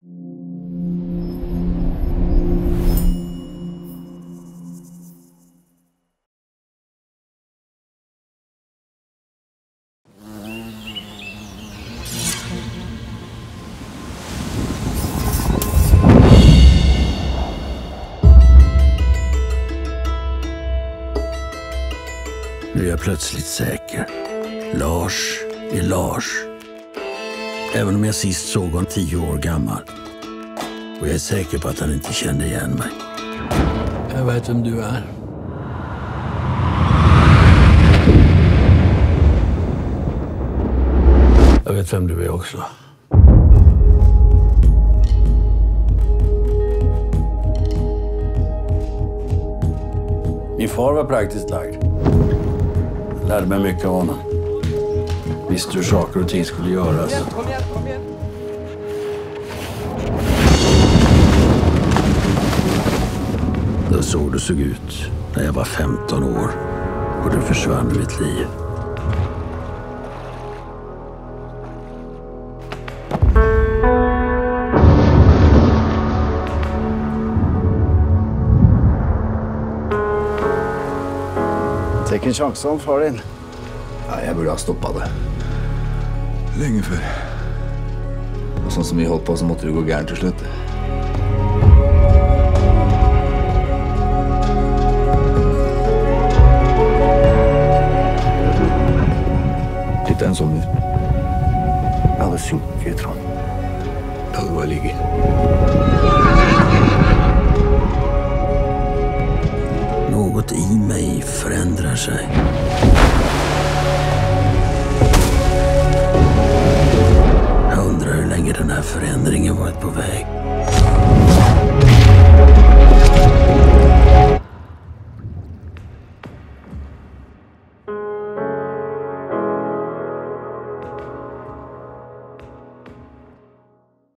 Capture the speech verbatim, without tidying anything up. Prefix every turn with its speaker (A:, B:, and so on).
A: Nu är jag plötsligt säker. Lars är Lars. Även om jag sist såg honom tio år gammal. Och jag är säker på att han inte kände igen mig. Jag vet vem du är. Jag vet vem du är också. Min far var praktiskt lagd. Jag lärde mig mycket av honom. Visste hur saker och ting skulle göras.
B: Kom igen, kom igen.
A: Då såg det såg ut när jag var femton år. Och det försvann i mitt liv.
C: Take en chans om far din.
D: Ja, jeg burde ha stoppet det.
C: Lenge før.
D: Og sånn som vi holdt på, så måtte det gå gærent til slutt. Litt en sommer.
C: Jeg hadde synket i Trond.
D: Da du var ligget.
A: Något i mig förändrar sig. Jag undrar hur länge den här förändringen varit på väg.